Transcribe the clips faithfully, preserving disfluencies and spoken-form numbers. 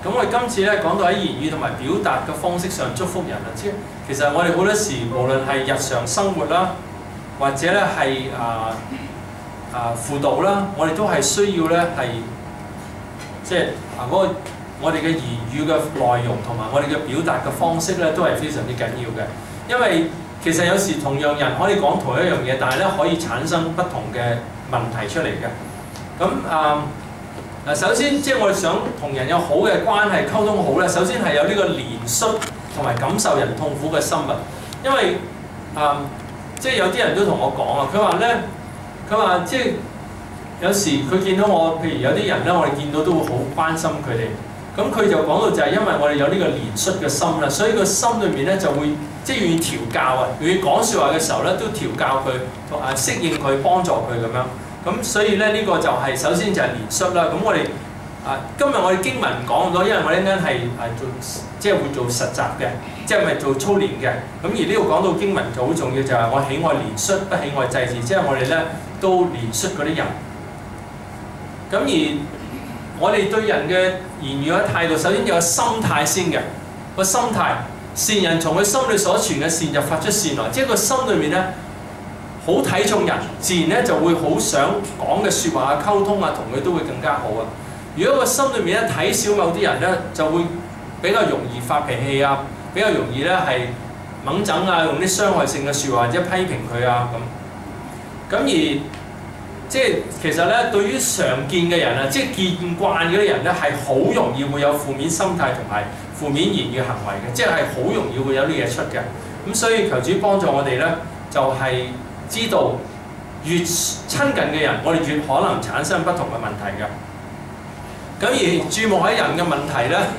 咁我哋今次咧講到喺言語同埋表達嘅方式上祝福人啊，即係其實我哋好多時無論係日常生活啦，或者咧係啊啊輔導啦，我哋都係需要咧係即係啊嗰個我哋嘅言語嘅內容同埋我哋嘅表達嘅方式咧，都係非常之緊要嘅。因為其實有時同樣人可以講同一樣嘢，但係咧可以產生不同嘅問題出嚟嘅。咁啊嗱，首先即係我哋想同人有好嘅關係溝通好咧，首先係有呢個憐恤同埋感受人痛苦嘅心啊。因為啊，即係有啲人都同我講啊，佢話咧，佢話即係有時佢見到我，譬如有啲人咧，我哋見到都會好關心佢哋。咁佢就講到就係因為我哋有呢個憐恤嘅心啦，所以個心裏面咧就會即係願意調教啊，願意講説話嘅時候咧都調教佢，同啊適應佢，幫助佢咁樣。咁所以咧呢、這個就係、是、首先就係憐恤啦。咁我哋啊今日我哋經文唔講咁多，因為我哋一陣間係係做即係會做實習嘅，即係咪做操練嘅。咁而呢度講到經文就好重要，就係、是、我喜愛憐恤，不喜愛祭祀，即係我哋咧都憐恤嗰啲人。咁而我哋對人嘅言語嘅態度，首先有個心態先嘅，個心態善人從佢心裏所存嘅善就發出善來，即係個心裏面咧好睇重人，自然咧就會好想講嘅説話啊、溝通啊，同佢都會更加好啊。如果個心裏面咧睇小某啲人咧，就會比較容易發脾氣啊，比較容易咧係猛整啊，用啲傷害性嘅説話或者批評佢啊咁。咁而即係其實咧，對於常見嘅人啊，即係見慣嗰啲人咧，係好容易會有負面心態同埋負面言語行為嘅，即係好容易會有啲嘢出嘅。咁所以求主幫助我哋咧，就係、是、知道越親近嘅人，我哋越可能產生不同嘅問題嘅。咁而注目喺人嘅問題咧，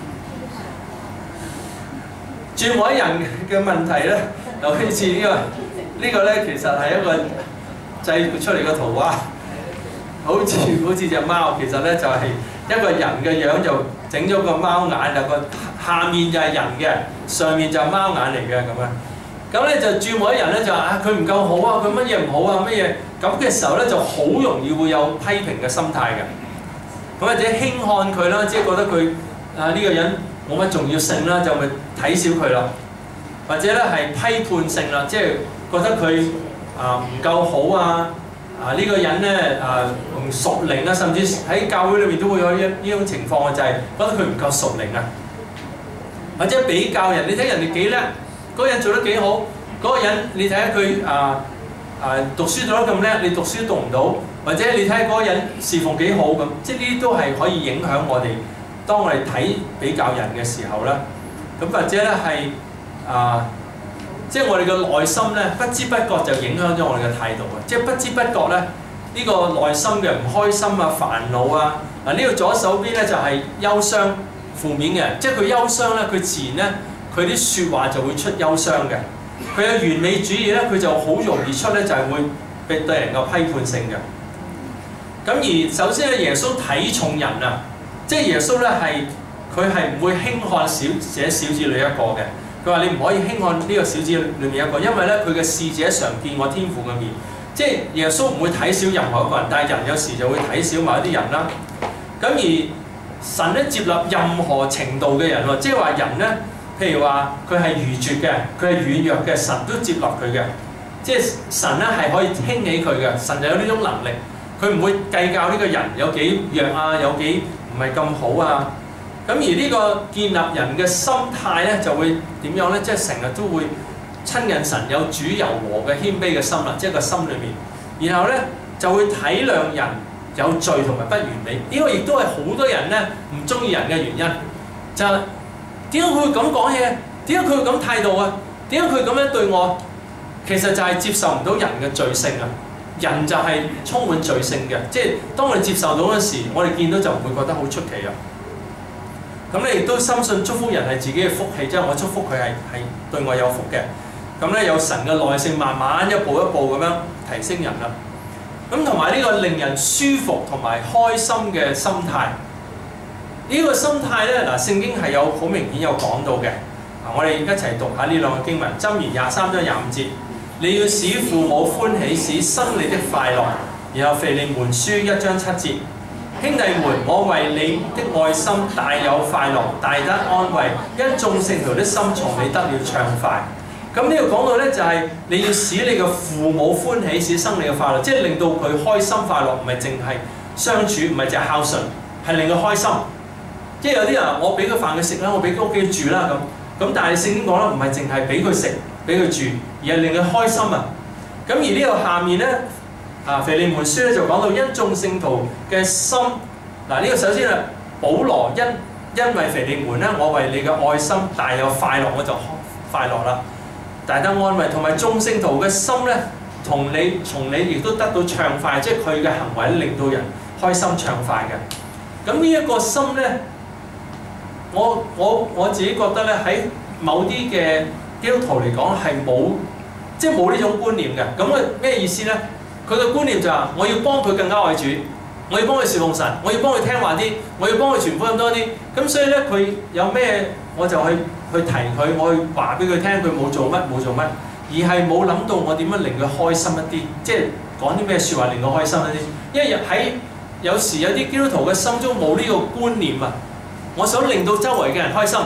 注目喺人嘅問題咧，就好似呢個呢個咧，其實係一個製造出嚟嘅圖畫，好似好似隻貓，其實咧就係一個人嘅樣，就整咗個貓眼，就個下面就係人嘅，上面就係貓眼嚟嘅咁樣。咁咧就注目啲人咧就話啊，佢唔夠好啊，佢乜嘢唔好啊，乜嘢咁嘅時候咧就好容易會有批評嘅心態嘅。咁或者輕看佢啦，即係覺得佢啊呢個人冇乜重要性啦，就咪睇小佢啦。或者咧係批判性啦，即係覺得佢啊唔夠好啊，啊呢個人咧啊唔屬靈啊，甚至喺教會裏面都會有一呢種情況嘅，就係覺得佢唔夠屬靈啊。或者比較人，你睇人哋幾叻，嗰個人做得幾好，嗰個人你睇下佢啊啊讀書讀得咁叻，你讀書讀唔到，或者你睇下嗰個人侍奉幾好咁，即係呢啲都係可以影響我哋，當我哋睇比較人嘅時候咧，咁或者咧係啊。即係我哋嘅內心咧，不知不覺就影響咗我哋嘅態度啊！即係不知不覺咧，呢、這個內心嘅唔開心啊、煩惱啊，嗱呢個左手邊咧就係、是、憂傷、負面嘅，即係佢憂傷咧，佢自然咧佢啲説話就會出憂傷嘅。佢有完美主義咧，佢就好容易出咧，就係、是、會被對人嘅批判性嘅。咁而首先咧，耶穌睇重人啊，即係耶穌咧係佢係唔會輕看小這小子裏一個嘅。佢話：你唔可以輕看呢個小子裏面一個，因為咧佢嘅使者常見我天父嘅面，即係耶穌唔會睇小任何一個人，但係人有時就會睇小某一啲人啦。咁而神咧接納任何程度嘅人喎，即係話人咧，譬如話佢係愚拙嘅，佢係軟弱嘅，神都接納佢嘅，即係神咧係可以興起佢嘅，神就有呢種能力，佢唔會計較呢個人有幾弱啊，有幾唔係咁好啊。咁而呢個建立人嘅心態咧，就會點樣咧？即係成日都會親近神，有主柔和嘅謙卑嘅心啦，即係個心裏面。然後咧就會體諒人有罪同埋不完美。呢、這個亦都係好多人咧唔中意人嘅原因。就係點解佢會咁講嘢？點解佢會咁態度啊？點解佢咁樣對我？其實就係接受唔到人嘅罪性啊！人就係充滿罪性嘅，即係當我哋接受到嗰時，我哋見到就唔會覺得好出奇啊！咁你亦都深信祝福人係自己嘅福氣，即係我祝福佢係係對我有福嘅。咁咧有神嘅耐性，慢慢一步一步咁樣提升人啦。咁同埋呢個令人舒服同埋開心嘅心態，呢、這個心態咧嗱，聖經係有好明顯有講到嘅。啊，我哋一齊讀下呢兩個經文，箴言廿三章廿五節，你要使父母歡喜，使生你的快樂。然後腓利門書一章七節。 兄弟們，我為你的愛心大有快樂，大得安慰，因眾聖徒的心從你得了暢快。咁呢度講到咧，就係、是、你要使你嘅父母歡喜，使生你嘅快樂，即係令到佢開心快樂，唔係淨係相處，唔係淨係孝順，係令佢開心。即係有啲人我俾佢飯佢食啦，我俾佢屋企住啦咁。咁但係聖經講啦，唔係淨係俾佢食，俾佢住，而係令佢開心啊。咁而呢度下面咧。啊，腓利門書咧就講到因眾聖徒嘅心，嗱呢個首先係保羅因因為腓利門咧，我為你嘅愛心大有快樂，我就快樂啦，大得安慰，同埋眾聖徒嘅心咧，同你從你亦都得到暢快，即係佢嘅行為令到人開心暢快嘅。咁呢一個心咧，我我我自己覺得咧，喺某啲嘅基督徒嚟講係冇，即係冇呢種觀念嘅。咁嘅咩意思咧？佢嘅觀念就係我要幫佢更加愛主，我要幫佢侍奉神，我要幫佢聽話啲，我要幫佢傳福音多啲。咁所以咧，佢有咩我就去去提佢，我去話俾佢聽，佢冇做乜冇做乜，而係冇諗到我點樣令佢開心一啲，即係講啲咩説話令佢開心一啲。因為喺有時有啲基督徒嘅心中冇呢個觀念啊，我想令到周圍嘅人開心，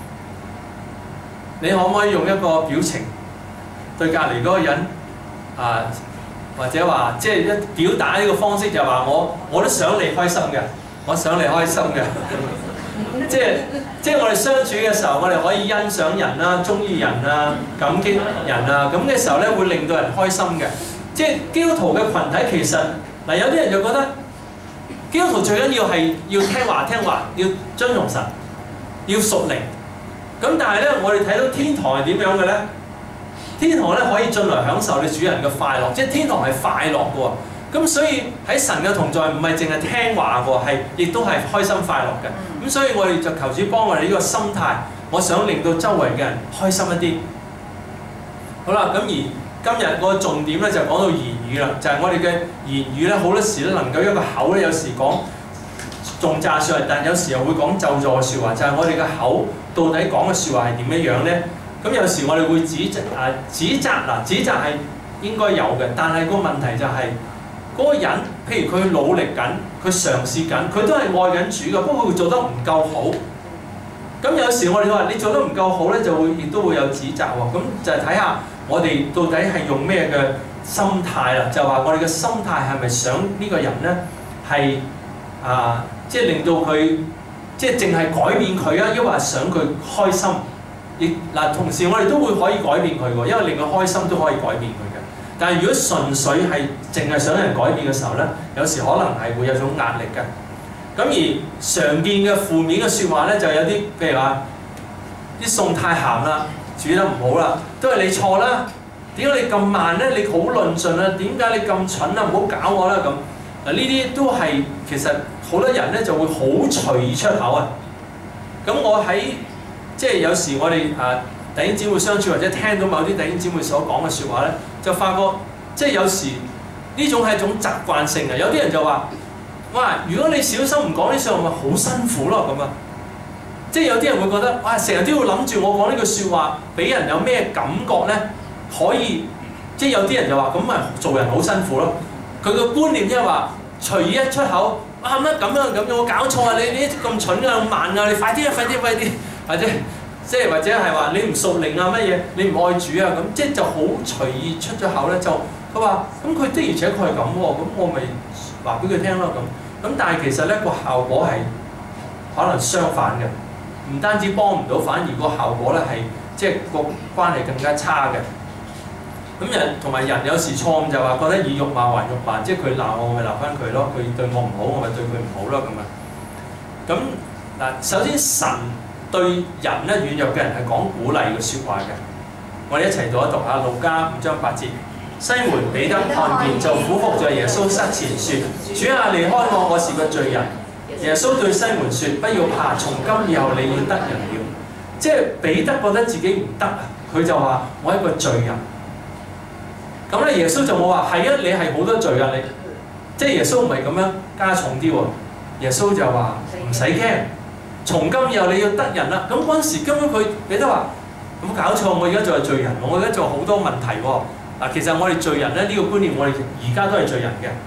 你可唔可以用一個表情對隔離嗰個人啊？或者話即係一表達呢個方式就話我我都想你開心嘅，我想你開心嘅，即係即係我哋相處嘅時候，我哋可以欣賞人啦、中意人啦、感激人啊，咁嘅時候咧會令到人開心嘅。即係基督徒嘅群體其實嗱，有啲人就覺得基督徒最緊要係要聽話聽話，要遵從神，要屬靈。咁但係咧，我哋睇到天堂係點樣嘅咧？天堂咧可以進來享受你主人嘅快樂，即係天堂係快樂嘅喎。咁所以喺神嘅同在唔係淨係聽話嘅喎，係亦都係開心快樂嘅。咁所以我哋就求主幫我哋呢個心態，我想令到周圍嘅人開心一啲。好啦，咁而今日個重點咧就講到言語啦，就係、是、我哋嘅言語咧好多時咧能夠一個口咧有時講頌讚説話，但有時又會講咒詛嘅説話，就係、是、我哋嘅口到底講嘅説話係點樣樣咧？咁有時我哋會指責啊，指責嗱，指責係應該有嘅，但係個問題就係、是、嗰、那個人，譬如佢努力緊，佢嘗試緊，佢都係愛緊主嘅，不過佢做得唔夠好。咁有時我哋話你做得唔夠好咧，就會亦都會有指責喎。咁就係睇下我哋到底係用咩嘅心態啦？就話我哋嘅心態係咪想呢個人咧係啊，即係令到佢即係淨係改變佢啊，抑或係想佢開心？亦嗱，同時我哋都會可以改變佢喎，因為令佢開心都可以改變佢嘅。但係如果純粹係淨係想人改變嘅時候咧，有時可能係會有種壓力嘅。咁而常見嘅負面嘅説話咧，就有啲譬如話啲餸太鹹啦，煮得唔好啦，都係你錯啦。點解你咁慢咧？你好論盡啊！點解你咁蠢啊？唔好搞我啦咁。嗱，呢啲都係其實好多人咧就會好隨意出口啊。咁我喺即係有時我哋啊弟兄姊妹相處，或者聽到某啲弟兄姊妹所講嘅説話咧，就發覺即係有時呢種係一種習慣性嘅。有啲人就話：哇！如果你小心唔講呢句話，咪好辛苦咯咁啊！即係有啲人會覺得：哇！成日都要諗住我講呢句説話，俾人有咩感覺咧？可以即係有啲人就話：咁咪做人好辛苦咯。佢個觀念即係話隨意一出口，啊乜咁樣咁樣，我搞錯啊！你你咁蠢啊，咁慢啊！你快啲啊，快啲快啲！或者即係或者係話你唔屬靈啊乜嘢，你唔愛主啊咁，即係就好隨意出咗口咧，就佢話咁佢的而且確係咁喎，咁我咪話俾佢聽咯咁。咁但係其實咧個效果係可能相反嘅，唔單止幫唔到，反而個效果咧係即係個關係更加差嘅。咁人同埋人有時錯誤就話覺得以辱罵還辱罵，即係佢鬧我咪鬧翻佢咯，佢對我唔好我咪對佢唔好咯咁啊。咁嗱，首先神對人咧軟弱嘅人係講鼓勵嘅説話嘅，我哋一齊讀一讀下路加五章八節。西門彼得看見就俯伏在耶穌膝前説：主啊，離開我，我是個罪人。耶穌對西門説：不要怕，從今以後你要得人了。即係彼得覺得自己唔得啊，佢就話：我係一個罪人。咁咧，耶穌就冇話：係啊，你係好多罪啊你。即係耶穌唔係咁樣加重啲喎。耶穌就話：唔使驚。從今以後你要得人啦，咁嗰陣時根本佢彼得話：有冇搞錯？我而家做係罪人，我而家做好多問題喎。嗱，其實我哋罪人咧呢、呢個觀念，我哋而家都係罪人嘅。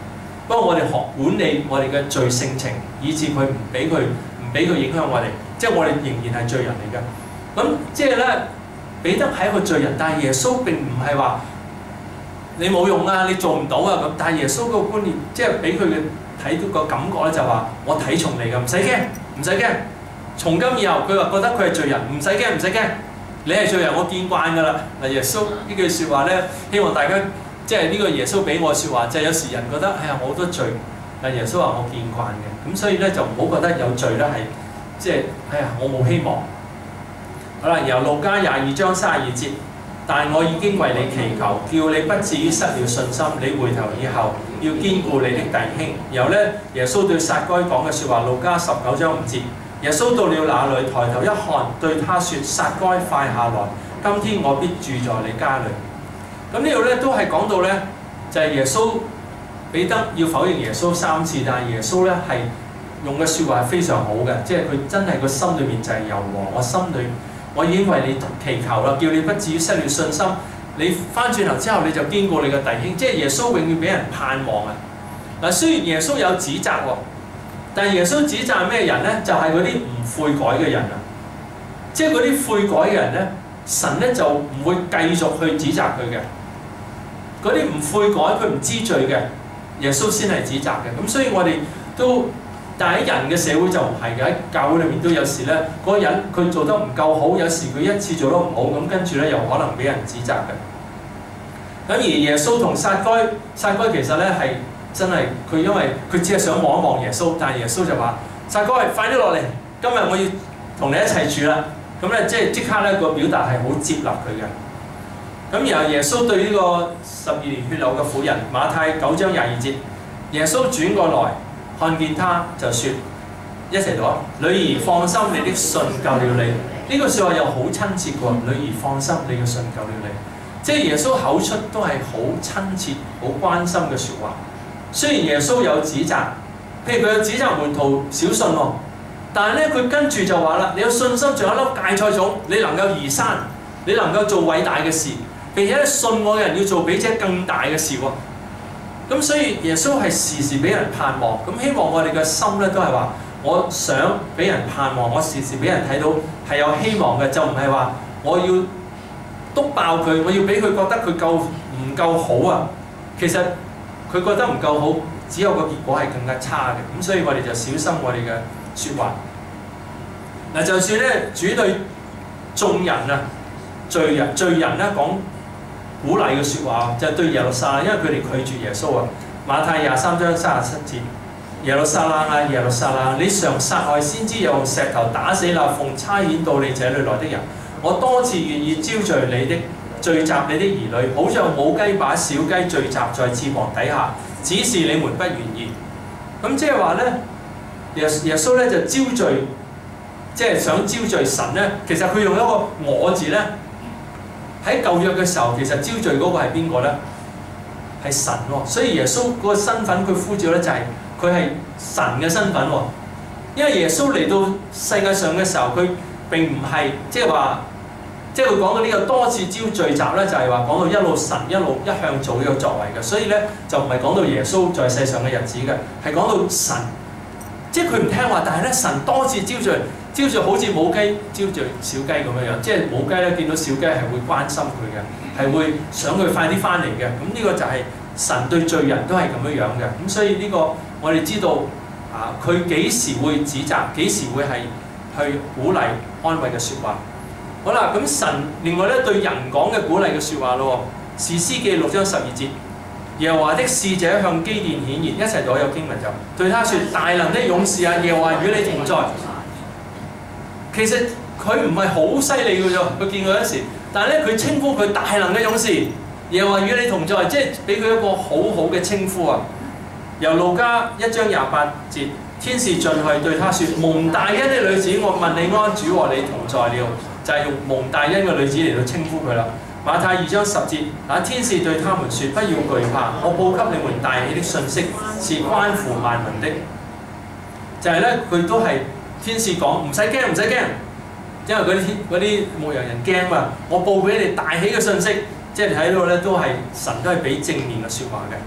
不過我哋學管理我哋嘅罪性情，以致佢唔俾佢唔俾佢影響我哋，即係我哋仍然係罪人嚟嘅。咁即係咧，彼得係一個罪人，但係耶穌並唔係話你冇用啊，你做唔到啊咁。但係耶穌嗰個觀念，即係俾佢嘅睇到個感覺咧，就話我睇重你㗎，唔使驚，唔使驚。從今以後，佢話覺得佢係罪人，唔使驚，唔使驚。你係罪人，我見慣㗎啦。嗱，耶穌呢句説話咧，希望大家即係呢個耶穌俾我説話，就係有時人覺得哎呀我好多罪，但耶穌話我見慣嘅，咁所以咧就唔好覺得有罪咧係即係哎呀我冇希望。好啦，由路加廿二章三十二節，但我已經為你祈求，叫你不至於失了信心。你回頭以後要堅固你的弟兄。然後咧，耶穌對撒該講嘅説話，路加十九章五節。耶穌到了那裏，抬頭一看，對他說：撒該，快下來！今天我必住在你家裏。咁呢度咧都係講到咧，就係、是、耶穌彼得要否認耶穌三次，但係耶穌咧係用嘅説話係非常好嘅，即係佢真係個心裏面就係柔和。我心裏我已經為你祈求啦，叫你不至於失了信心。你翻轉頭之後，你就堅固你嘅弟兄。即係耶穌永遠俾人盼望啊！嗱，雖然耶穌有指責喎。但係耶穌指責係咩人咧？就係嗰啲唔悔改嘅人啊！即係嗰啲悔改嘅人咧，神咧就唔會繼續去指責佢嘅。嗰啲唔悔改、佢唔知罪嘅，耶穌先係指責嘅。咁所以我哋都，但係喺人嘅社會就唔係嘅。喺教會裏面都有時咧，嗰個人佢做得唔夠好，有時佢一次做得唔好，咁跟住咧又可能俾人指責嘅。咁而耶穌同撒該，撒該其實咧係。真係佢因為佢只係想望一望耶穌，但係耶穌就話：撒該，快啲落嚟！今日我要同你一齊住啦。咁咧即係即刻咧個表達係好接納佢嘅。咁然後耶穌對呢個十二年血流嘅婦人，馬太九章廿二節，耶穌轉過來看見他就説：一齊讀啊！女兒放心，你的信救了你。呢個説話又好親切喎，女兒放心，你嘅信救了你。即係耶穌口出都係好親切、好關心嘅説話。雖然耶穌有指責，譬如佢有指責門徒小信喎，但係咧佢跟住就話啦：你有信心，仲有一粒芥菜種，你能夠移山，你能夠做偉大嘅事，並且信我嘅人要做比這更大嘅事喎。咁所以耶穌係時時俾人盼望，咁希望我哋嘅心咧都係話：我想俾人盼望，我時時俾人睇到係有希望嘅，就唔係話我要篤爆佢，我要俾佢覺得佢夠唔夠好啊。其實佢覺得唔夠好，只有個結果係更加差嘅。咁所以我哋就小心我哋嘅説話。嗱，就算咧主對眾人啊、罪人、罪人咧講鼓勵嘅説話，就係、對耶路撒冷，因為佢哋拒絕耶穌啊。馬太廿三章三十七節，耶路撒冷啊，耶路撒冷，你常殺害先知，又用石頭打死那奉差遣到你這裏來的人。我多次願意招聚你的。聚集你的兒女，好像母雞把小雞聚集在翅膀底下，只是你們不願意。咁即係話咧，耶耶穌咧就招聚，即係想招聚神咧。其實佢用一個我字咧，喺舊約嘅時候，其實招聚嗰個係邊個咧？係神喎。所以耶穌嗰個身份，佢呼召咧就係佢係神嘅身份喎。因為耶穌嚟到世界上嘅時候，佢並唔係即係話。即係佢講到呢個多次招聚集咧，就係話講到一路神一路一向做呢個作為嘅，所以咧就唔係講到耶穌在世上嘅日子嘅，係講到神，即係佢唔聽話，但係咧神多次招聚，招聚好似母雞招聚小雞咁樣樣，即係母雞咧見到小雞係會關心佢嘅，係會想佢快啲翻嚟嘅。咁呢個就係神對罪人都係咁樣樣嘅。咁所以呢個我哋知道啊，佢幾時會指責，幾時會係去鼓勵安慰嘅説話。好啦，咁神另外咧對人講嘅鼓勵嘅説話咯，《士師記》六章十二節，耶和華的使者向基甸顯現，一齊讀有經文就對他説：大能的勇士啊，耶和華與你同在。其實佢唔係好犀利嘅啫，佢見佢嗰時，但係咧佢稱呼佢大能嘅勇士，耶和華與你同在，即係俾佢一個好好嘅稱呼啊。由路加一章廿八節，天使進去對他説：蒙大恩的女子，我問你安，主和你同在了。就係用蒙大恩嘅女子嚟到稱呼佢啦。馬太二章十節，那天使對他們説：不要懼怕，我報給你們大喜的信息，是關乎萬民的。就係咧，佢都係天使講，唔使驚，唔使驚，因為嗰啲嗰啲牧羊人驚嘛。我報俾你大喜嘅信息，即係睇到咧都係神都係俾正面嘅説話嘅。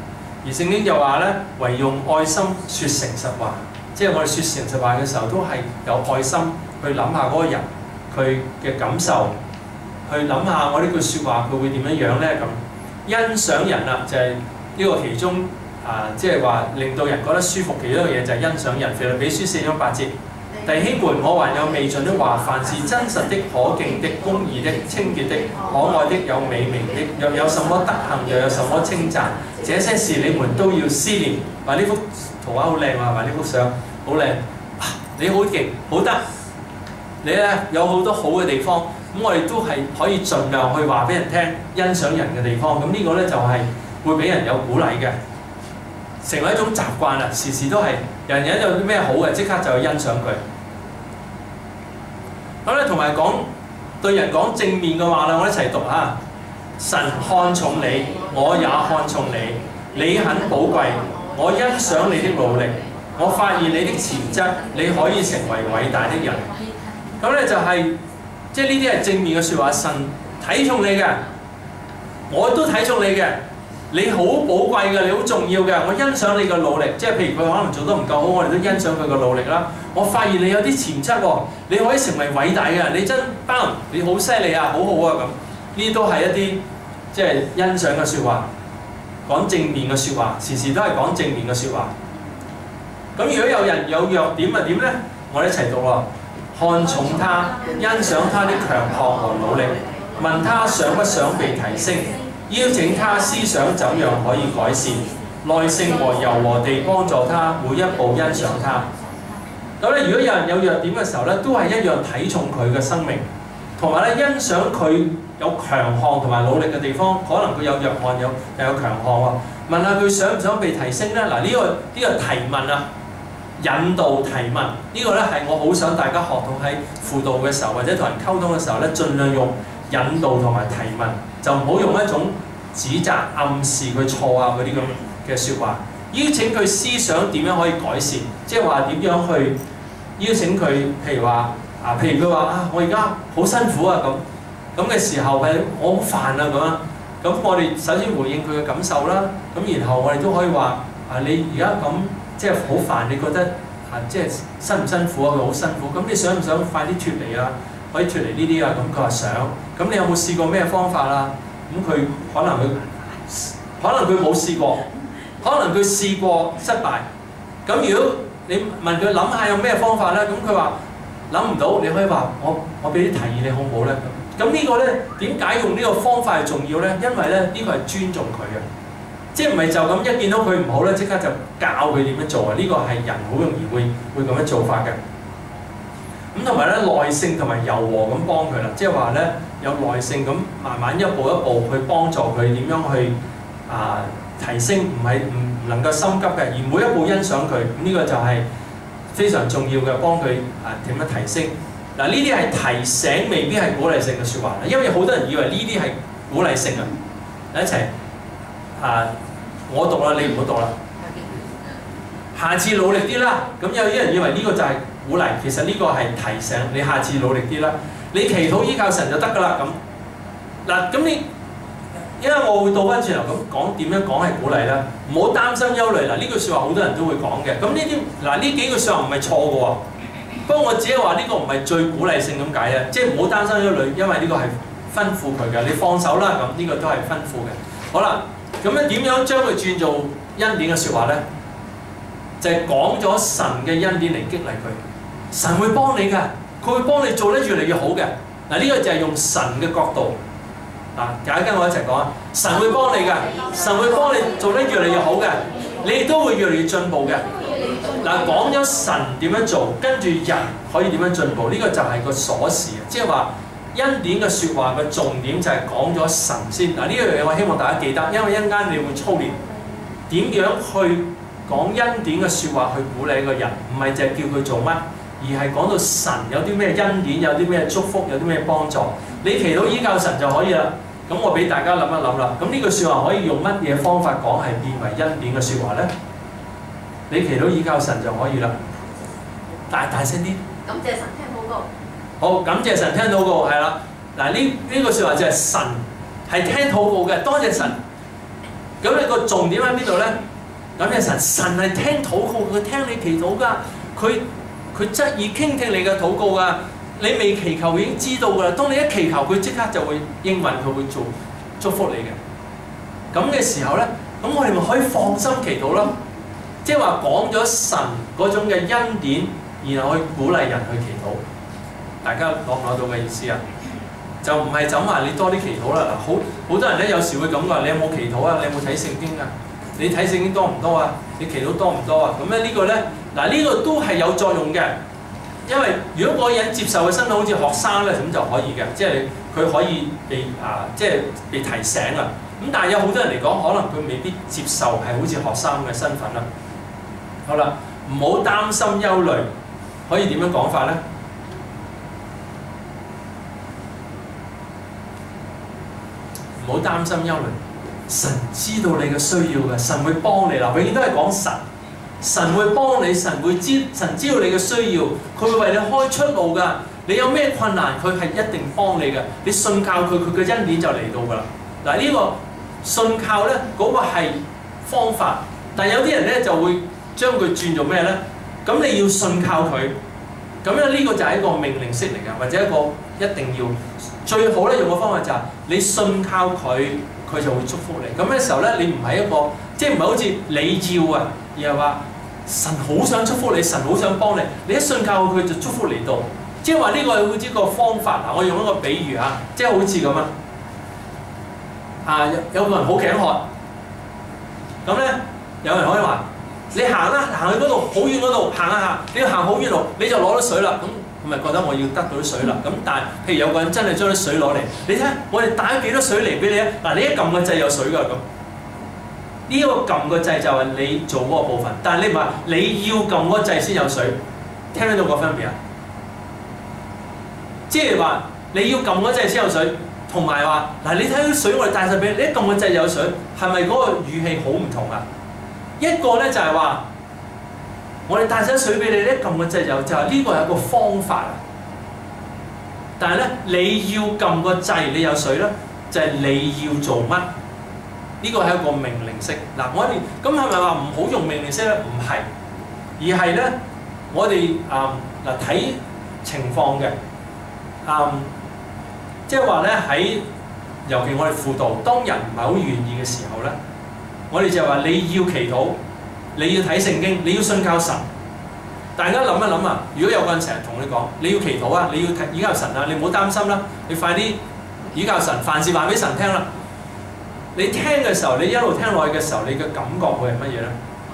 而聖經就話咧，唯用愛心説誠實話，即係我哋説誠實話嘅時候，都係有愛心去諗下嗰個人佢嘅感受，去諗下我呢句説話佢會點樣樣咧咁。欣賞人啊，就係、是、呢個其中啊，即係話令到人覺得舒服嘅一個嘢就係欣賞人。腓立比書四章八節。弟兄們，我還有未盡的話，凡是真實的、可敬的、公義的、清潔的、可愛的、有美名的，若有什麼德行，又有什麼稱讚，這些事你們都要思念。話呢幅圖畫好靚啊，話呢幅相好靚，你好勁，好得，你咧有好多好嘅地方，咁我哋都係可以盡量去話俾人聽，欣賞人嘅地方。咁呢個咧就係會俾人有鼓勵嘅，成為一種習慣啦，時時都係人人有啲咩好嘅，即刻就去欣賞佢。咁咧，同埋講對人講正面嘅話啦，我一齊讀嚇。神看重你，我也看重你，你很寶貴，我欣賞你的努力，我發現你的潛質，你可以成為偉大的人。咁咧就係即係呢啲係正面嘅説話，神睇重你嘅，我都睇重你嘅。你好寶貴嘅，你好重要嘅，我欣賞你嘅努力。即係譬如佢可能做得唔夠好，我哋都欣賞佢嘅努力啦。我發現你有啲潛質喎，你可以成為偉大嘅人，你真包，你好犀利啊，好好啊咁。呢都係一啲即係欣賞嘅説話，講正面嘅説話，時時都係講正面嘅説話。咁如果有人有弱點，咪點咧？我哋一齊讀咯。看重他，欣賞他的強項和努力，問他想不想被提升。邀請他思想怎樣可以改善，耐性和柔和地幫助他，每一步欣賞他。咁咧，如果有人有弱點嘅時候咧，都係一樣睇重佢嘅生命，同埋咧欣賞佢有強項同埋努力嘅地方。可能佢有弱項，有又有強項喎。問下佢想唔想被提升咧？嗱，呢個呢個提問啊，引導提問，呢個咧係我好想大家學到喺輔導嘅時候，或者同人溝通嘅時候咧，盡量用引導同埋提問。就唔好用一種指責、暗示佢錯啊嗰啲咁嘅説話，邀請佢思想點樣可以改善，即係話點樣去邀請佢，譬如話啊，譬如佢話啊，我而家好辛苦啊咁，咁嘅時候係我好煩啊咁啊，咁我哋首先回應佢嘅感受啦，咁然後我哋都可以話啊，你而家咁即係好煩，你覺得啊即係辛唔辛苦啊？佢好辛苦，咁你想唔想快啲脱離啊？可以脱離呢啲啊？咁佢話想。咁你有冇試過咩方法啊？咁佢可能佢可能佢冇試過，可能佢試過失敗。咁如果你問佢諗下有咩方法咧，咁佢話諗唔到，你可以話我我俾啲提議你好唔好咧？咁呢個咧點解用呢個方法係重要咧？因為咧呢個係尊重佢嘅，即係唔係就咁一見到佢唔好咧，即刻就教佢點樣做啊？呢個係人好容易會會咁樣做法嘅。咁同埋咧耐性同埋柔和咁幫佢啦，即係話咧有耐性咁慢慢一步一步去幫助佢點樣去啊、呃、提升，唔係唔唔能夠心急嘅，而每一步欣賞佢，咁呢個就係非常重要嘅，幫佢啊點樣提升。嗱呢啲係提醒，未必係鼓勵性嘅説話，因為好多人以為呢啲係鼓勵性啊。一齊啊，我讀啦，你唔好讀啦。下次努力啲啦。咁有啲人以為呢個就係鼓勵，其實呢個係提醒你下次努力啲啦。你祈禱依靠神就得㗎啦。咁嗱，咁你因為我會倒翻轉頭咁講點樣講係鼓勵啦，唔好擔心憂慮。嗱呢句説話好多人都會講嘅。咁呢啲嗱呢幾句説話唔係錯嘅喎，不過我只係話呢個唔係最鼓勵性咁解啊，即係唔好擔心憂慮，因為呢個係吩咐佢嘅，你放手啦。咁呢個都係吩咐嘅。好啦，咁樣點樣將佢轉做恩典嘅説話咧？就係講咗神嘅恩典嚟激勵佢，神會幫你㗎，佢會幫你做得越嚟越好嘅。嗱呢個就係用神嘅角度，嗱大家跟我一齊講啊，神會幫你㗎，神會幫你做得越嚟越好嘅，你亦都會越嚟越進步嘅。嗱講咗神點樣做，跟住人可以點樣進步，呢個就係個鎖匙啊！即係話恩典嘅説話嘅重點就係講咗神先。嗱呢樣嘢我希望大家記得，因為一陣間你會操練點樣去講恩典嘅説話去鼓勵一個人，唔係淨係叫佢做乜，而係講到神有啲咩恩典，有啲咩祝福，有啲咩幫助。你祈禱依靠神就可以啦。咁我俾大家諗一諗啦。咁呢句説話可以用乜嘢方法講係變為恩典嘅説話咧？你祈禱依靠神就可以啦。大大聲啲。 感謝神聽禱告。 好，感謝神聽禱告，係啦。嗱呢呢句説話就係神係聽禱告嘅，多謝神。咁你個重點喺邊度咧？ 咁嘅神，神係聽禱告，佢聽你祈禱㗎，佢佢側耳傾聽你嘅禱告㗎。你未祈求已經知道㗎啦。當你一祈求，佢即刻就會應允，佢會做祝福你嘅。咁嘅時候咧，咁我哋咪可以放心祈禱咯。即係話講咗神嗰種嘅恩典，然後去鼓勵人去祈禱。大家攞唔攞到嘅意思啊？就唔係就咁話你多啲祈禱啦。嗱，好好多人咧有時會咁話，你有冇祈禱啊？你有冇睇聖經啊？你睇聖經多唔多啊？你祈禱多唔多啊？咁咧呢個咧，嗱呢個都係有作用嘅。因為如果嗰個人接受嘅身份好似學生咧，咁就可以嘅，即係佢可以被啊，即係被提醒啊。咁但係有好多人嚟講，可能佢未必接受係好似學生嘅身份啦。好啦，唔好擔心憂慮，可以點樣講法咧？唔好擔心憂慮，神知道你嘅需要嘅，神會幫你啦。永遠都係講神。神會幫你，神會知，神知道你嘅需要，佢會為你開出路㗎。你有咩困難，佢係一定幫你嘅。你信靠佢，佢嘅恩典就嚟到㗎啦。嗱，呢個信靠咧，嗰個係方法，但係有啲人咧就會將佢轉做咩咧？咁你要信靠佢，咁咧呢個就係一個命令式嚟㗎，或者一個一定要最好咧用嘅方法就係你信靠佢，佢就會祝福你。咁嘅時候咧，你唔係一個即係唔係好似你要啊，而係話。神好想祝福你，神好想幫你，你一信靠佢就祝福嚟到。即係話呢個係好似個方法嗱，我用一個比喻嚇，即係好似咁啊。啊有有個人好頸渴，咁咧有人可以話：你行啦，行去嗰度好遠嗰度行下行，你要行好遠路，你就攞到水啦。咁我咪覺得我要得到啲水啦。咁但係譬如有個人真係將啲水攞嚟，你睇下我哋帶咗幾多水嚟俾你啊？嗱，你一撳個掣有水㗎咁。呢個撳個掣就係你做嗰個部分，但係你唔係你要撳個掣先有水，聽得到個分別啊？即係話你要撳個掣先有水，同埋話嗱你睇啲水我哋帶晒俾你，你一撳個掣有水，係咪嗰個語氣好唔同啊？一個咧就係話我哋帶晒水俾你，你一撳個掣就就係呢個係一個方法啊。但係咧你要撳個掣，你有水咧，就係你要做乜？呢個係一個命令式嗱，我哋咁係咪話唔好用命令式咧？唔係，而係咧我哋啊嗱睇情況嘅啊，即係話咧喺尤其我哋輔導，當人唔係好願意嘅時候咧，我哋就話你要祈禱，你要睇聖經，你要信靠神。大家諗一諗啊！如果有個人成日同你講你要祈禱啊，你要依靠神啊，你唔好擔心啦，你快啲依靠神，凡事話俾神聽啦。你聽嘅時候，你一路聽落去嘅時候，你嘅感覺會係乜嘢咧？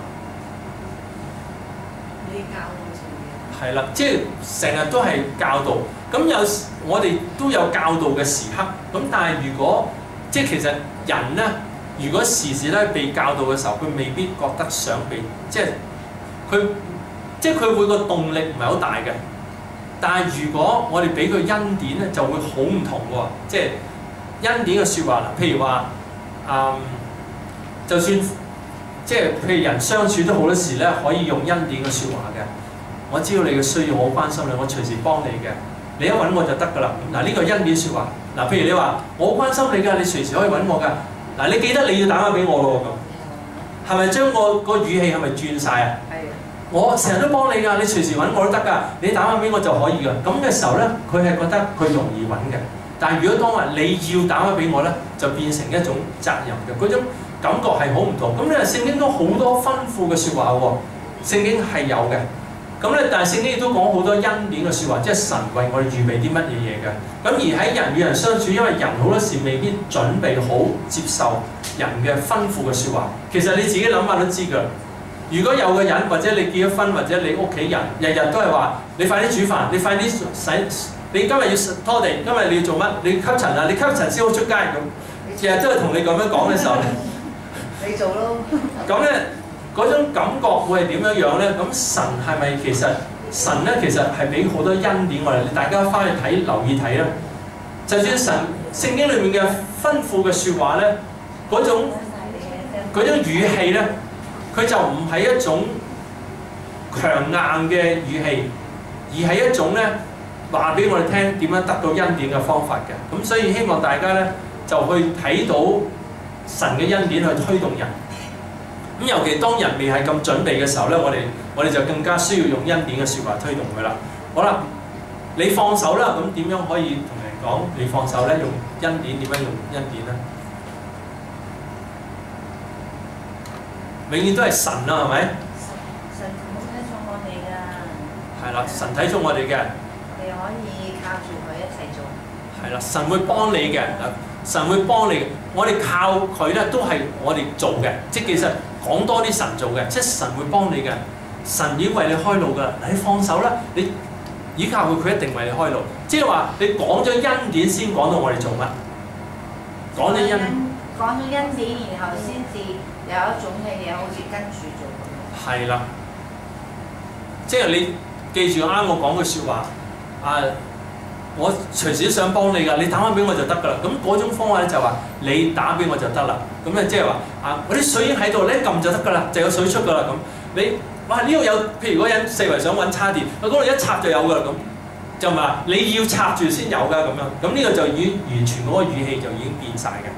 你教我做嘢。係啦，即係成日都係教導。咁有我哋都有教導嘅時刻。咁但係如果即係其實人咧，如果時時咧被教導嘅時候，佢未必覺得想被即係佢即係佢會個動力唔係好大嘅。但係如果我哋俾佢恩典咧，就會好唔同喎。即係恩典嘅説話啦，譬如話。嗯，就算即係譬如人相處都好多時咧，可以用恩典嘅説話嘅。我知道你嘅需要，我好關心你，我隨時幫你嘅。你一揾我就得㗎啦。嗱，呢個恩典説話。嗱，譬如你話我好關心你㗎，你隨時可以揾我㗎。嗱，你記得你要打返俾我咯咁。係咪將個個語氣係咪轉晒啊？係。我成日都幫你㗎，你隨時揾我都得㗎。你打返俾我就可以㗎。咁嘅時候咧，佢係覺得佢容易揾嘅。但係如果當話你要打返俾我咧，就變成一種責任嘅，嗰種感覺係好唔同。咁咧聖經都好多吩咐嘅説話喎，聖經係有嘅。咁咧但係聖經亦都講好多恩典嘅説話，即係神為我哋預備啲乜嘢嘢嘅。咁而喺人與人相處，因為人好多時未必準備好接受人嘅吩咐嘅説話。其實你自己諗下都知㗎。如果有個人或者你結咗婚或者你屋企人日日都係話你快啲煮飯，你快啲洗。你今日要拖地，今日你要做乜？你吸塵啊！你吸塵先好出街咁。日日都係同你咁樣講嘅時候咧，你做咯。咁咧嗰種感覺會係點樣樣咧？咁神係咪其實神咧其實係俾好多恩典我哋？大家翻去睇留意睇啦。就算神聖經裏面嘅吩咐嘅説話咧，嗰種嗰種語氣咧，佢就唔係一種強硬嘅語氣，而係一種咧。話俾我哋聽點樣得到恩典嘅方法嘅，咁所以希望大家咧就去睇到神嘅恩典去推動人。 咁尤其當人未係咁準備嘅時候咧，我哋我哋就更加需要用恩典嘅説話推動佢啦。好啦，你放手啦，咁點樣可以同人講你放手咧？用恩典點樣用恩典咧？永遠都係神啦，係咪？ 神好睇重我哋㗎。 係啦，神睇重我哋嘅。 你可以靠住佢一齊做。 係啦，神會幫你嘅，神會幫你嘅。我哋靠佢咧，都係我哋做嘅。即係其實講多啲神做嘅，即係神會幫你嘅。神已經為你開路㗎啦，你放手啦，你依靠佢，佢一定為你開路。即係話你講咗恩典先講到我哋做乜？講咗恩， 講咗恩典，然後先至有一種嘅嘢好似跟住做咁樣。係啦，即係你記住啱我講句説話，啊，我隨時都想幫你㗎，你打翻俾我就得㗎啦。咁嗰種方法咧就話你打俾我就得啦。咁咧即係話啊，我啲水已經喺度，你一撳就得㗎啦，就有水出㗎啦。咁你哇呢度有，譬如嗰人四圍想揾叉電，嗰度一插就有㗎啦。咁就話你要插住先有㗎咁樣。咁呢個就已經完全嗰個語氣就已經變晒嘅。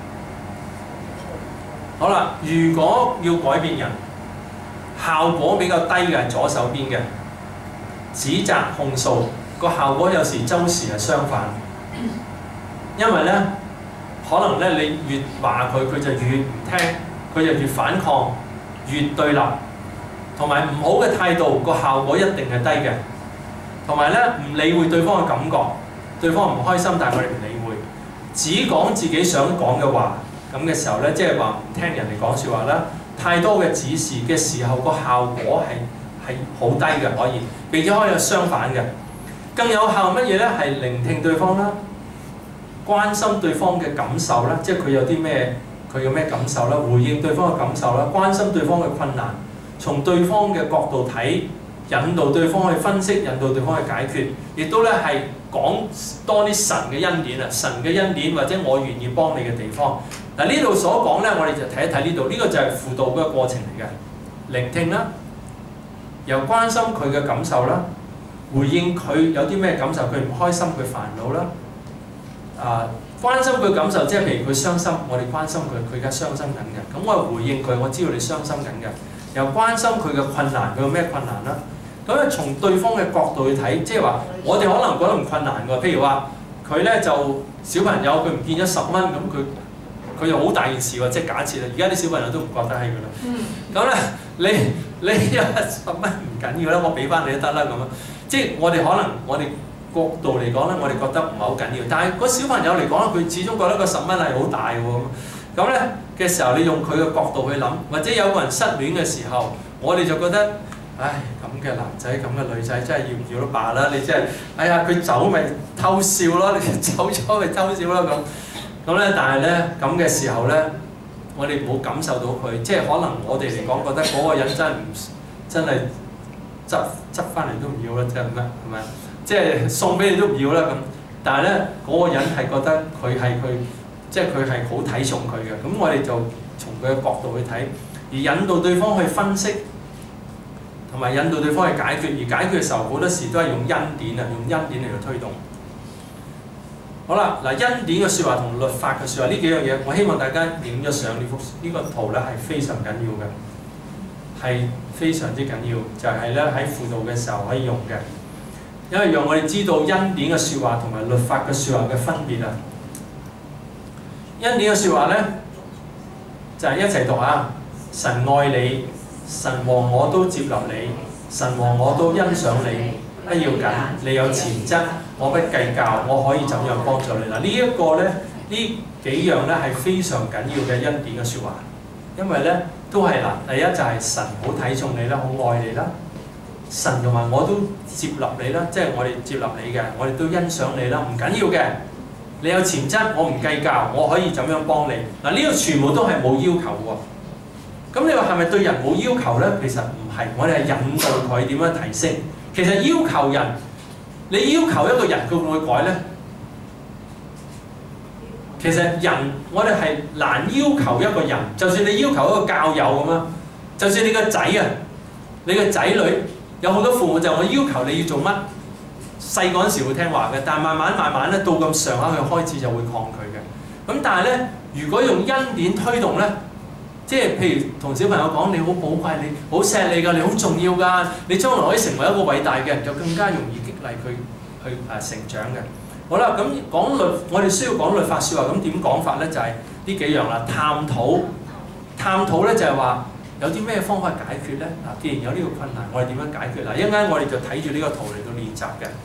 好啦，如果要改變人，效果比較低嘅係左手邊嘅指責控訴，個效果有時周時係相反，因為咧可能咧你越話佢，佢就越唔聽，佢就越反抗，越對立，同埋唔好嘅態度，個效果一定係低嘅。同埋咧唔理會對方嘅感覺，對方唔開心，但係我哋唔理會，只講自己想講嘅話。咁嘅時候咧，即係話唔聽人哋講説話啦，太多嘅指示嘅時候，個效果係係好低嘅，可以，並且可以有相反嘅。更有效乜嘢咧？係聆聽對方啦，關心對方嘅感受啦，即係佢有啲咩，佢有咩感受啦，回應對方嘅感受啦，關心對方嘅困難，從對方嘅角度睇，引導對方去分析，引導對方去解決，亦都咧係講多啲神嘅恩典啊，神嘅恩典或者我願意幫你嘅地方。嗱呢度所講咧，我哋就睇一睇呢度，呢、這個就係輔導嗰個過程嚟嘅，聆聽啦，又關心佢嘅感受啦，回應佢有啲咩感受，佢唔開心，佢煩惱啦，啊關心佢感受，即係譬如佢傷心，我哋關心佢，佢而家傷心緊嘅，咁我回應佢，我知道你傷心緊嘅，又關心佢嘅困難，佢有咩困難啦，咁咧從對方嘅角度去睇，即係話我哋可能覺得唔困難㗎，譬如話佢咧就小朋友佢唔見咗十蚊，咁佢。佢又好大件事喎，即係假設啦，而家啲小朋友都唔覺得係㗎啦。咁咧、嗯，你你有十蚊唔緊要啦，我俾翻你都得啦咁樣。即係我哋可能我哋角度嚟講咧，我哋覺得唔係好緊要，但係個小朋友嚟講咧，佢始終覺得個十蚊係好大喎。咁咧嘅時候，你用佢嘅角度去諗，或者有個人失戀嘅時候，我哋就覺得，唉咁嘅男仔咁嘅女仔真係要唔要都罷啦。你真係，哎呀佢走咪偷笑咯，你走咗咪偷笑咯咁。咁咧，但係咧咁嘅時候咧，我哋冇感受到佢，即係可能我哋嚟講覺得嗰個人真係唔真係執執翻嚟都唔要啦，即係咩係咪？即係送俾你都唔要啦咁。但係咧嗰個人係覺得佢係佢，即係佢係好睇重佢嘅。咁我哋就從佢嘅角度去睇，而引導對方去分析，同埋引導對方去解決。而解決嘅時候好多時都係用恩典啊，用恩典嚟去推動。好啦，嗱恩典嘅説話同律法嘅説話呢幾樣嘢，我希望大家影咗相呢幅呢個圖咧係非常緊要嘅，係非常之緊要，就係咧喺輔導嘅時候可以用嘅，因為讓我哋知道恩典嘅説話同埋律法嘅説話嘅分別啊。恩典嘅説話咧就係、是、一齊讀啊！神愛你，神和我都接納你，神和我都欣賞你。不要緊，你有潛質，我不計較，我可以怎樣幫助你嗱？呢一個咧，呢幾樣咧係非常緊要嘅恩典嘅説話，因為咧都係嗱，第一就係神好睇重你啦，好愛你啦，神同埋我都接納你啦，即係我哋接納你嘅，我哋都欣賞你啦，唔緊要嘅，你有潛質，我唔計較，我可以怎樣幫你嗱？呢個全部都係冇要求喎。咁你話係咪對人冇要求咧？其實唔係，我哋係引導佢點樣提升。其實要求人，你要求一個人，佢會唔會改咧？其實人，我哋係難要求一個人。就算你要求一個教友咁啊，就算你個仔啊，你個仔女有好多父母就我要求你要做乜，細嗰陣時會聽話嘅，但係慢慢慢慢咧，到咁上下佢開始就會抗拒嘅。咁但係咧，如果用恩典推動咧， 即係譬如同小朋友講你好寶貴，你好錫你㗎，你好重要㗎，你將來可以成為一個偉大嘅人，就更加容易激勵佢去誒成長嘅。好啦，咁講律，我哋需要講律法説話，咁點講法咧？就係、是、呢幾樣啦，探討，探討咧就係話有啲咩方法解決咧？嗱，既然有呢個困難，我哋點樣解決？嗱，一陣間我哋就睇住呢個圖嚟到練習嘅。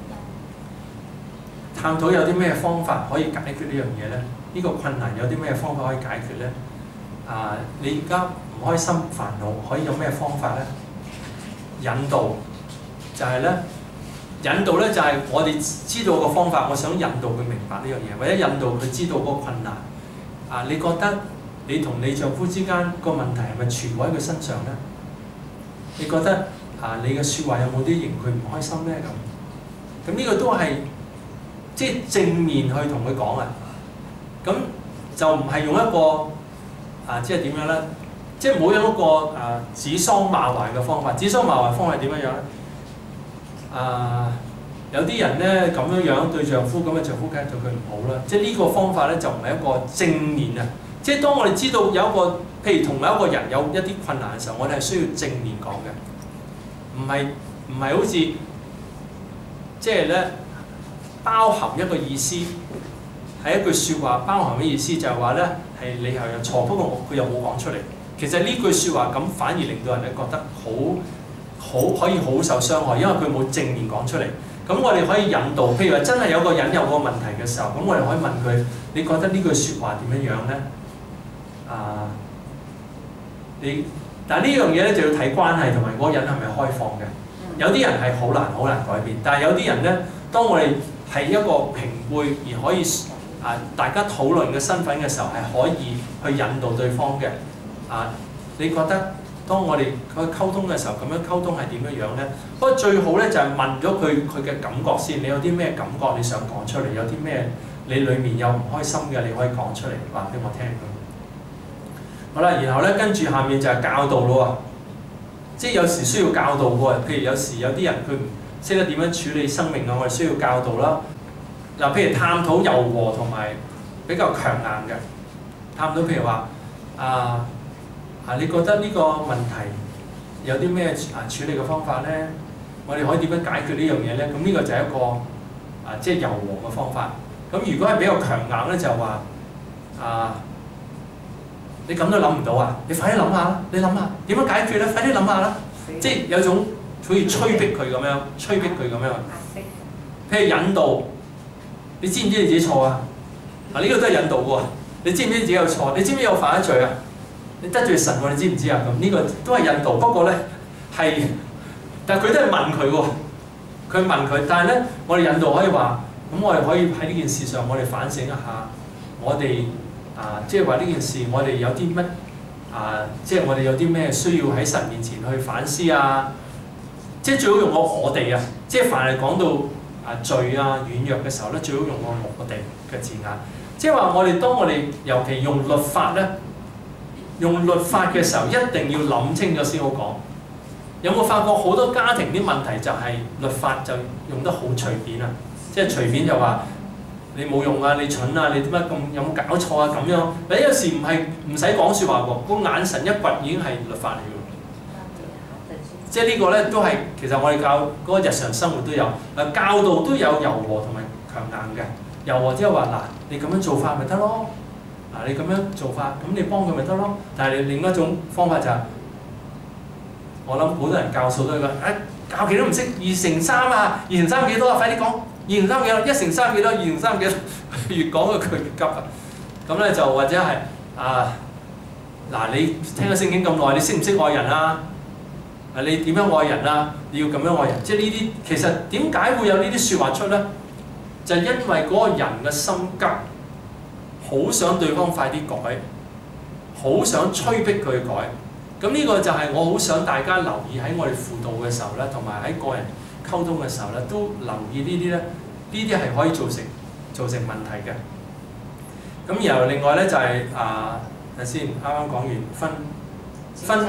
探討有啲咩方法可以解決呢樣嘢咧？呢、這個困難有啲咩方法可以解決咧？啊，你而家唔開心、煩惱，可以有咩方法咧？引導就係咧。引導咧就係我哋知道個方法，我想引導佢明白呢樣嘢，或者引導佢知道嗰個困難。啊，你覺得你同你丈夫之間個問題係咪全部喺佢身上咧？你覺得啊，你嘅説話有冇啲令佢唔開心咧？咁咁呢個都係即係正面去同佢講啊。咁就唔係用一個啊，即係點樣咧？即係冇用一個啊指桑罵槐嘅方法。指桑罵槐方法係點樣樣咧？啊，有啲人咧咁樣樣對丈夫，咁嘅丈夫梗係對佢唔好啦。即係呢個方法咧就唔係一個正面啊。即係當我哋知道有一個，譬如同某一個人有一啲困難嘅時候，我哋係需要正面講嘅，唔係唔係好似即係咧包含一個意思，係一句説話包含嘅意思就係話咧係你係有錯，不過佢又冇講出嚟。其實呢句説話咁反而令到人哋覺得好。好可以好受傷害，因為佢冇正面講出嚟。咁我哋可以引導，譬如話真係有個人有個問題嘅時候，咁我哋可以問佢：你覺得呢句説話點樣樣咧？啊，你但係呢樣嘢咧就要睇關係同埋嗰個人係咪開放嘅。有啲人係好難好難改變，但係有啲人咧，當我哋係一個平輩而可以啊大家討論嘅身份嘅時候，係可以去引導對方嘅。啊，你覺得？當我哋去溝通嘅時候，咁樣溝通係點樣樣咧？不過最好咧就係問咗佢佢嘅感覺先。你有啲咩感覺你想講出嚟？有啲咩你裡面有唔開心嘅，你可以講出嚟話俾我聽。好啦，然後咧跟住下面就係教導咯喎，即係有時需要教導嘅。譬如有時有啲人佢唔識得點樣處理生命啊，我哋需要教導啦。嗱，譬如探討柔和同埋比較強硬嘅，探討譬如話啊。啊！你覺得呢個問題有啲咩啊處理嘅方法咧？我哋可以點樣解決呢樣嘢咧？咁呢個就係一個啊，即係柔和嘅方法。咁如果係比較強硬咧，就話啊，你咁都諗唔到啊！你快啲諗下啦！你諗下點樣解決咧？快啲諗下啦！即係有種好似催逼佢咁樣，催逼佢咁樣。譬如引導，你知唔知你自己錯啊？嗱，呢個都係引導喎。你知唔知自己有錯？你知唔知有犯咗罪啊？你得罪神喎，你知唔知啊？咁呢個都係引導，不過咧係，但係佢都係問佢喎。佢問佢，但係咧，我哋引導可以話，咁我哋可以喺呢件事上，我哋反省一下，我哋啊，即係話呢件事，我哋有啲乜啊，即係我哋有啲咩需要喺神面前去反思啊？即係最好用我我哋啊，即係凡係講到啊罪啊軟弱嘅時候咧，最好用我我哋嘅字眼。即係話我哋當我哋尤其用律法咧。用律法嘅時候，一定要諗清楚先好講。有冇發覺好多家庭啲問題就係律法就用得好隨便啊？即係隨便就話你冇用啊，你蠢啊，你點解咁有冇搞錯啊咁樣？你有時唔係唔使講説話喎，個眼神一掘已經係律法嚟嘅。即係呢個咧都係其實我哋教嗰個日常生活都有，誒教導都有柔和同埋強硬嘅。柔和即係話嗱，你咁樣做法咪得咯。嗱，你咁樣做法，咁你幫佢咪得咯？但係你另一種方法就係、是，我諗好多人教數都係講，誒、哎、教幾多唔識，二乘三啊，二乘三幾多啊？快啲講，二乘三幾多？一乘三幾多？二乘三幾多？越講佢越急啊！咁咧就或者係啊，嗱你聽咗聖經咁耐，你識唔識愛人啊？啊你點樣愛人啊？你要咁樣愛人，即係呢啲其實點解會有呢啲説話出咧？就係、因為嗰個人嘅心急。好想對方快啲改，好想催逼佢改。咁呢個就係我好想大家留意喺我哋輔導嘅時候咧，同埋喺個人溝通嘅時候咧，都留意呢啲咧。呢啲係可以造成造成問題嘅。咁然後另外咧就係、是、啊，睇先，啱啱講完分分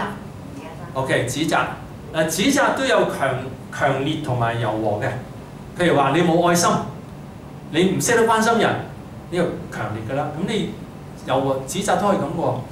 ，OK 指責。誒指責都有強強烈同埋柔和嘅。譬如話你冇愛心，你唔識得關心人。呢個強烈㗎啦，咁你柔和指責都係咁喎。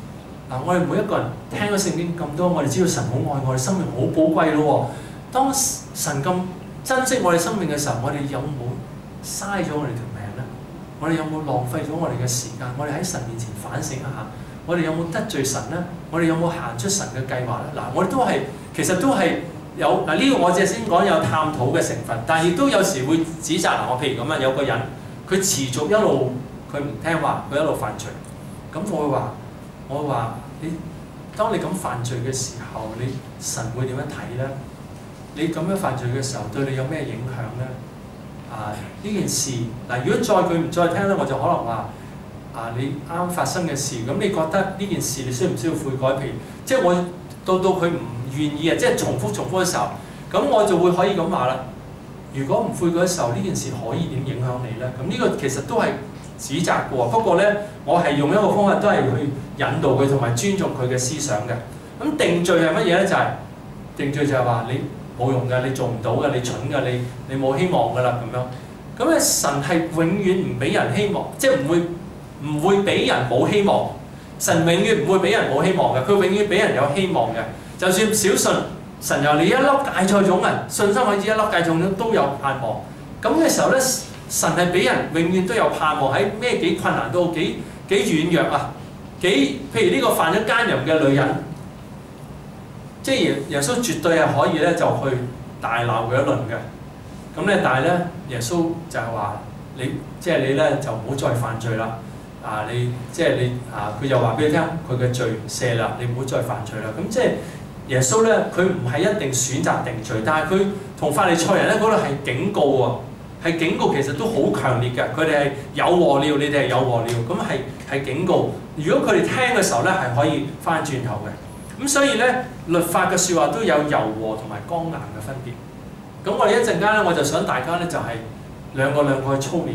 嗱，我哋每一個人聽咗聖經咁多，我哋知道神好愛我哋，生命好寶貴咯喎。當神咁珍惜我哋生命嘅時候，我哋有冇嘥咗我哋條命咧？我哋有冇浪費咗我哋嘅時間？我哋喺神面前反省一下，我哋有冇得罪神咧？我哋有冇行出神嘅計劃咧？嗱，我哋都係其實都係有嗱，呢個我只係先講有探討嘅成分，但係亦都有時會指責嗱。我譬如咁啊，有個人佢持續一路佢唔聽話，佢一路犯罪，咁我會話。我話你，當你咁犯罪嘅時候，你神會點樣睇咧？你咁樣犯罪嘅時候，對你有咩影響咧？啊，呢件事嗱，如果再佢唔再聽咧，我就可能話啊，你啱發生嘅事，咁你覺得呢件事你需唔需要悔改？譬如，即係我到到佢唔願意啊，即係重複重複嘅時候，咁我就會可以咁話啦。如果唔悔改嘅時候，呢件事可以點影響你咧？咁呢個其實都係指責過，不過咧，我係用一個方法都係去引導佢同埋尊重佢嘅思想嘅。咁定罪係乜嘢咧？就係、是、定罪就係話你冇用嘅，你做唔到嘅，你蠢嘅，你你冇希望㗎啦咁樣。咁咧神係永遠唔俾人希望，即係唔會唔會俾人冇希望。神永遠唔會俾人冇希望嘅，佢永遠俾人有希望嘅。就算小信，神又你一粒芥菜種啊，信心好似一粒芥菜種都有盼望。咁嘅時候咧。神係俾人永遠都有盼望，喺咩幾困難都好，幾幾軟弱啊，幾譬如呢個犯咗奸淫嘅女人，即係耶耶穌絕對係可以咧就去大鬧佢一輪嘅。咁咧，但係咧耶穌就係話你即係你咧就唔好再犯罪啦。啊，你即係你啊，佢就話俾你聽佢嘅罪赦啦，你唔好再犯罪啦。咁即係耶穌咧，佢唔係一定選擇定罪，但係佢同法利賽人咧嗰度係警告喎。係警告，其實都好強烈嘅。佢哋係有禍了，你哋係有禍了。咁係係警告。如果佢哋聽嘅時候咧，係可以翻轉頭嘅。咁所以咧，律法嘅説話都有柔和同埋剛硬嘅分別。咁我哋一陣間咧，我就想大家咧就係、是、兩個兩個去操練，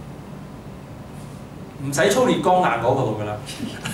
唔使操練剛硬嗰個度㗎啦。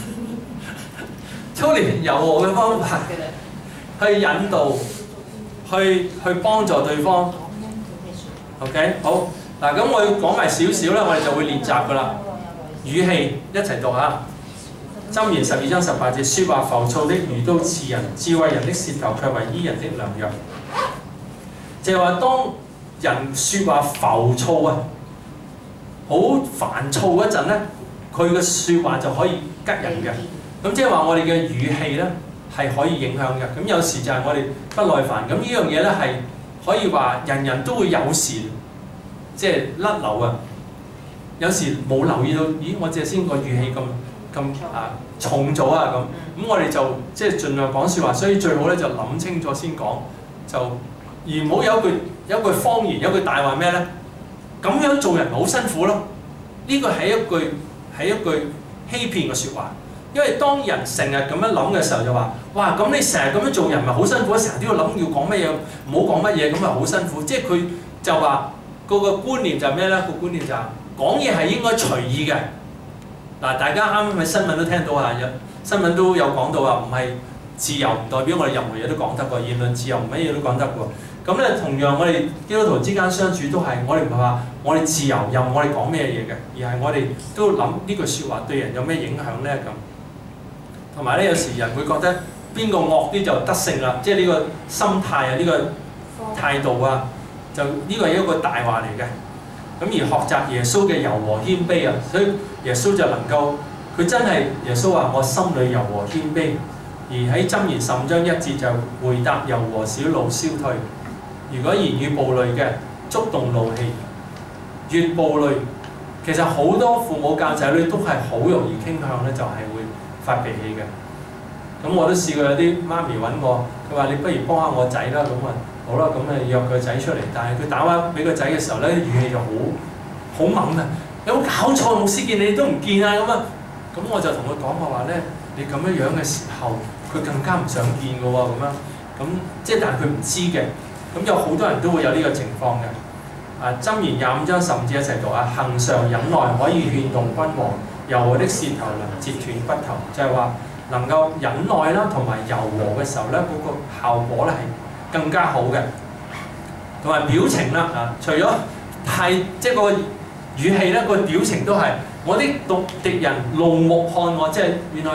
操練柔和嘅方法，去引導，去去幫助對方。OK， 好嗱，咁我要講埋少少啦，我哋就會練習㗎啦。語氣一齊讀下。箴言十二章十八節，説話浮躁的如刀刺人，智慧人的舌頭卻為醫人的良藥。就係話，當人説話浮躁啊，好煩躁嗰陣咧，佢嘅説話就可以吉人嘅。咁即係話，我哋嘅語氣咧係可以影響嘅。咁有時就係我哋不耐煩，咁呢樣嘢咧係。可以話人人都會有時即係甩漏啊！有時冇留意到，咦？我隻先個語氣咁咁啊重咗啊咁，咁我哋就即係盡量講説話，所以最好咧就諗清楚先講，就而唔好有一句有一句謊言，有一句大話咩咧？咁樣做人咪好辛苦咯！呢個係一句係一句欺騙嘅説話。因為當人成日咁樣諗嘅時候就話，哇！咁你成日咁樣做人咪好辛苦，成日都要諗要講乜嘢，唔好講乜嘢，咁咪好辛苦。即係佢就話個個觀念就係咩咧？個觀念就係講嘢係應該隨意嘅。嗱，大家啱啱喺新聞都聽到啊，有新聞都有講到啊，唔係自由唔代表我哋任何嘢都講得喎，言論自由唔乜嘢都講得喎。咁咧同樣我哋基督徒之間相處都係，我哋唔係話我哋自由任我哋講咩嘢嘅，而係我哋都諗呢句説話對人有咩影響咧咁。同埋咧，有時人會覺得邊個惡啲就得勝啦，即係呢個心態啊，呢、這個態度啊，就呢、這個係一個大話嚟嘅。咁而學習耶穌嘅柔和謙卑啊，所以耶穌就能夠，佢真係耶穌話：我心裏柔和謙卑。而喺箴言十五章一節就回答柔和，使怒消退。如果言語暴戾嘅，觸動怒氣，越暴戾，其實好多父母教仔女都係好容易傾向咧，就係、是、會發脾氣嘅。咁我都試過有啲媽咪揾我，佢話你不如幫下我仔啦，咁啊好啦，咁啊約佢仔出嚟，但係佢打電話俾個仔嘅時候咧，語氣就好好猛啊！有冇搞錯？牧師見你都唔見啊咁啊！咁我就同佢講我話咧，你咁樣樣嘅時候，佢更加唔想見嘅喎，咁樣咁即係但係佢唔知嘅。咁有好多人都會有呢個情況嘅。啊，箴言廿五章十五節一齊讀啊！恆常忍耐可以勸動君王，柔和的舌頭能折斷骨頭，就係話能夠忍耐啦，同埋柔和嘅時候咧，嗰個效果咧係更加好嘅。同埋表情啦，啊，除咗太即係個語氣咧，個表情都係我啲敵敵人怒目看我，即係原來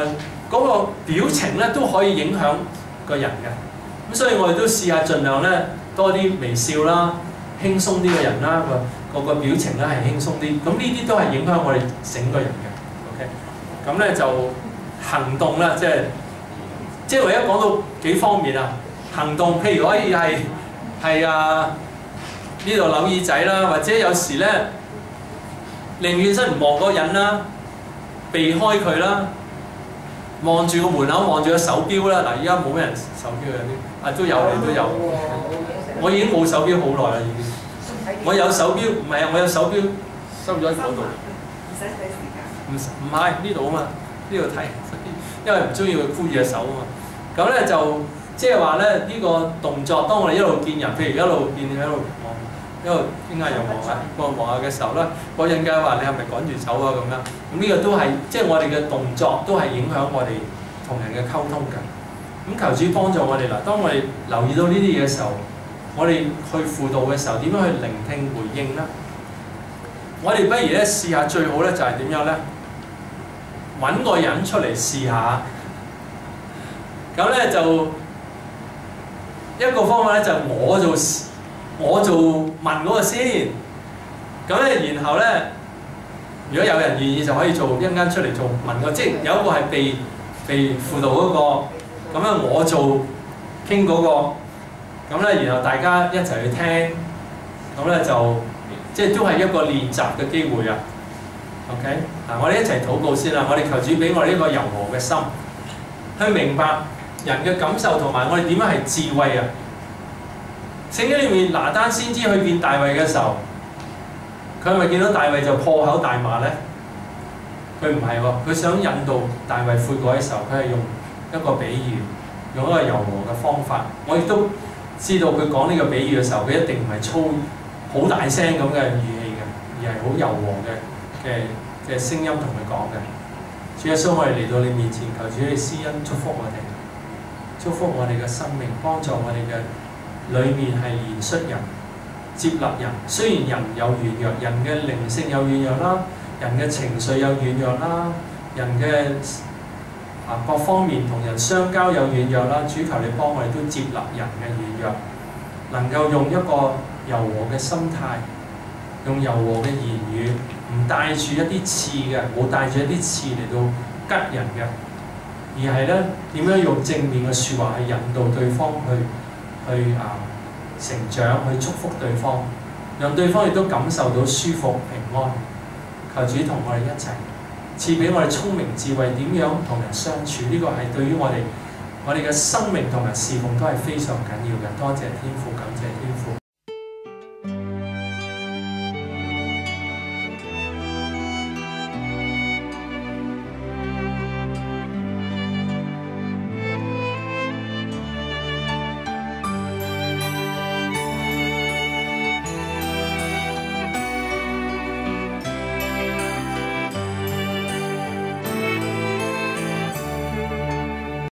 嗰個表情咧都可以影響個人嘅。咁所以我哋都試下盡量咧多啲微笑啦，輕鬆啲嘅人啦，個個個表情咧係輕鬆啲。咁呢啲都係影響我哋整個人嘅。OK，咁咧就行動啦，即係即係我而家講到幾方面啊。行動譬如可以係係啊呢度扭耳仔啦，或者有時咧寧願身唔望嗰個人啦，避開佢啦。望住個門口，望住個手錶啦。嗱，而家冇咩人手錶有啲，啊都有你都有。我已經冇手錶好耐啦，已經。我有手錶，唔係啊，我有手錶收咗喺嗰度。唔使睇時間。唔唔係呢度啊嘛，呢度睇，因為唔中意佢箍住隻手啊嘛。咁咧就即係話咧呢個動作，當我哋一路見人，譬如一路見你喺度望，一路應該又望下，望望下嘅時候咧，嗰陣間話你係咪趕住走啊咁樣？咁呢個都係即係我哋嘅動作，都係影響我哋同人嘅溝通嘅。咁求主幫助我哋啦。當我哋留意到呢啲嘢嘅時候，我哋去輔導嘅時候，點樣去聆聽回應咧？我哋不如咧試下最好咧就係點樣咧？揾個人出嚟試下。咁咧就一個方法咧就係我做我做問嗰個先。咁咧然後咧。如果有人願意就可以做一陣間出嚟做問個，即係有一個係被被輔導嗰個，咁樣我做傾嗰個，咁咧然後大家一齊去聽，咁咧就即係都係一個練習嘅機會啊。OK， 嗱我哋一齊禱告先啦，我哋求主俾我哋呢個柔和嘅心，去明白人嘅感受同埋我哋點樣係智慧啊。聖經裏面拿單先知去見大衛嘅時候。佢係咪見到大衛就破口大罵咧？佢唔係喎，佢想引導大衛悔改嘅時候，佢係用一個比喻，用一個柔和嘅方法。我亦都知道佢講呢個比喻嘅時候，佢一定唔係粗好大聲咁嘅語氣嘅，而係好柔和嘅嘅嘅聲音同佢講嘅。主耶穌，我哋嚟到你面前，求主你施恩祝福我哋，祝福我哋嘅生命，幫助我哋嘅裏面係憐恤人。接納人，雖然人有軟弱，人嘅靈性有軟弱啦，人嘅情緒有軟弱啦，人嘅啊各方面同人相交有軟弱啦。主求你幫我哋都接納人嘅軟弱，能夠用一個柔和嘅心態，用柔和嘅言語，唔帶住一啲刺嘅，冇帶住一啲刺嚟到吉人嘅，而係咧點樣用正面嘅説話去引導對方去去啊。成長去祝福對方，讓對方亦都感受到舒服平安。求主同我哋一齊，賜俾我哋聰明智慧，點樣同人相處？呢、這個係對於我哋我哋嘅生命同埋侍奉都係非常緊要嘅。多謝天父，感謝天父。